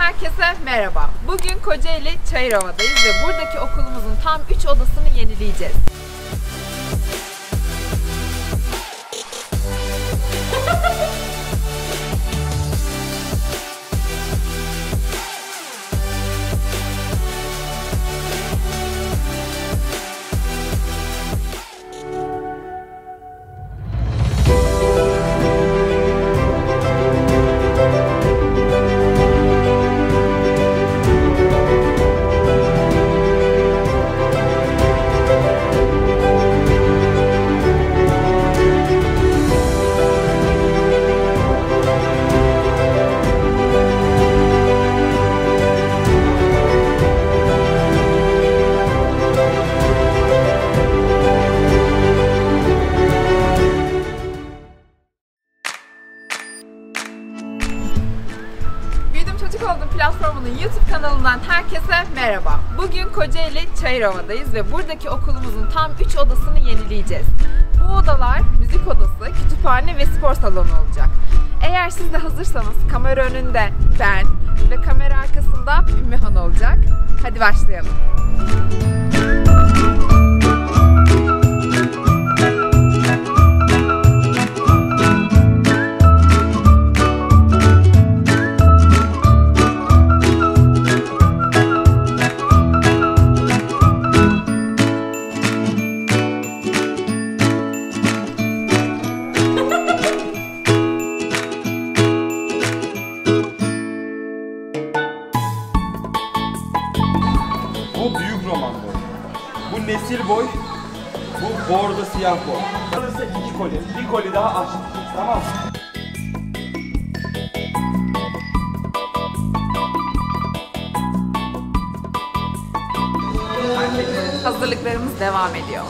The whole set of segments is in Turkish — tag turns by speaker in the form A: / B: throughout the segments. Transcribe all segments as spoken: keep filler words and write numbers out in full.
A: herkese merhaba. Bugün Kocaeli Çayırova'dayız ve buradaki okulumuzun tam üç odasını yenileyeceğiz. Çocuk Oldum platformunun YouTube kanalından herkese merhaba. Bugün Kocaeli Çayırova'dayız ve buradaki okulumuzun tam üç odasını yenileyeceğiz. Bu odalar müzik odası, kütüphane ve spor salonu olacak. Eğer siz de hazırsanız kamera önünde ben ve kamera arkasında Ümmühan olacak. Hadi başlayalım.
B: Bu büyük roman boy. Bu nesil boy. Bu bordo siyah boy. Burası iki koli. Bir koli daha aç. Tamam mı?
A: Hazırlıklarımız devam ediyor.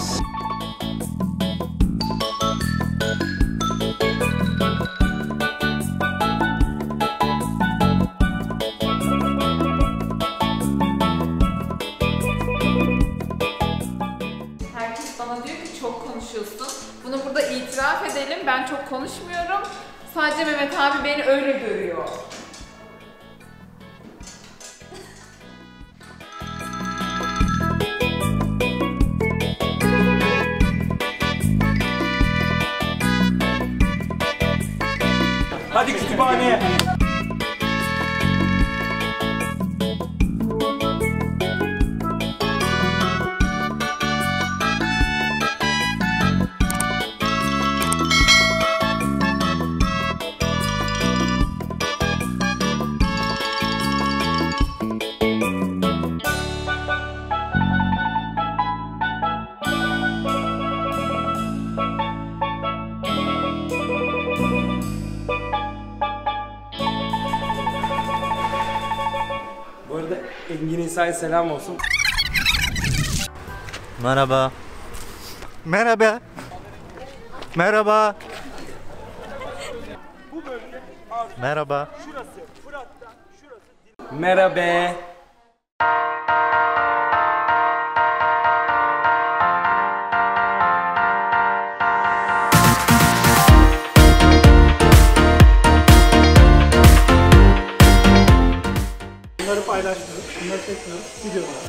A: Herkes bana diyor ki çok konuşuyorsun. Bunu burada itiraf edelim. Ben çok konuşmuyorum. Sadece Mehmet abi beni öyle görüyor.
B: Hadi kütüphaneye. Bu arada Engin İsa'ya selam olsun.
C: Merhaba. Merhaba. Merhaba.
B: Bu bölge
C: Merhaba.
B: şurası Fırat'tan şurası. Merhaba.
D: Bunları paylaşmıyoruz, bunları çekmiyoruz, videolar.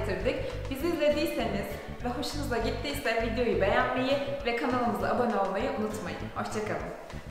A: getirdik. Bizi izlediyseniz ve hoşunuza gittiyse videoyu beğenmeyi ve kanalımıza abone olmayı unutmayın. Hoşçakalın.